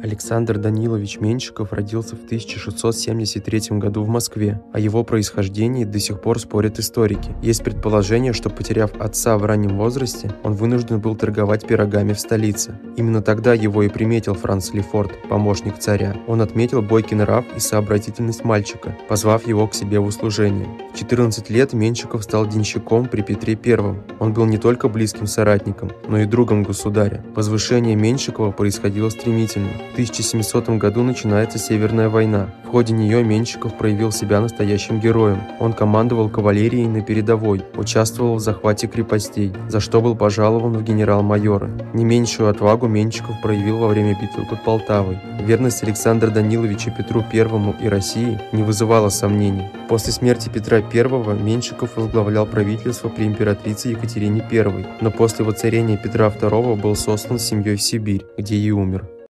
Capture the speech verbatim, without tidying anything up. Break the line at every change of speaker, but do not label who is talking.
Александр Данилович Меньшиков родился в тысяча шестьсот семьдесят третьем году в Москве. О его происхождении до сих пор спорят историки. Есть предположение, что, потеряв отца в раннем возрасте, он вынужден был торговать пирогами в столице. Именно тогда его и приметил Франц Лефорт, помощник царя. Он отметил бойкий нрав и сообразительность мальчика, позвав его к себе в услужение. В четырнадцать лет Меньшиков стал денщиком при Петре Первом. Он был не только близким соратником, но и другом государя. Возвышение Меньшикова происходило стремительно. В тысяча семисотом году начинается Северная война. В ходе нее Меньшиков проявил себя настоящим героем. Он командовал кавалерией на передовой, участвовал в захвате крепостей, за что был пожалован в генерал-майоры. Не меньшую отвагу Меньшиков проявил во время битвы под Полтавой. Верность Александра Даниловича Петру Первому и России не вызывала сомнений. После смерти Петра Первого Меньшиков возглавлял правительство при императрице Екатерине Первой, но после воцарения Петра Второго был сослан с семьей в Сибирь, где и умер.